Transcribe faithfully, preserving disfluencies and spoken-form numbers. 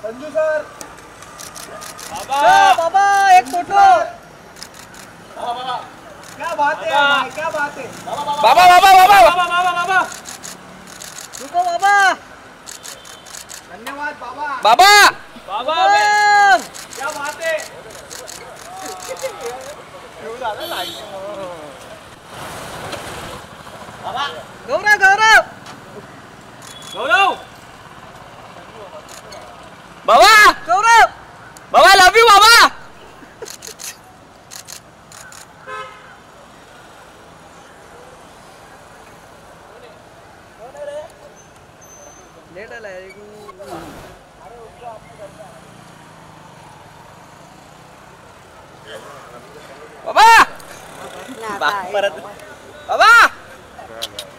Sanju sir बाबा बाबा एक फोटो। क्या बात है भाई, क्या बात है। बाबा बाबा बाबा बाबा बाबा बाबा रुको बाबा। धन्यवाद बाबा। बाबा बाबा क्या बात है। बाबा गौरव गौरव गौरव बाबा गौरव बाबा लव यू बाबा। लेट आला यार बाबा परत बाबा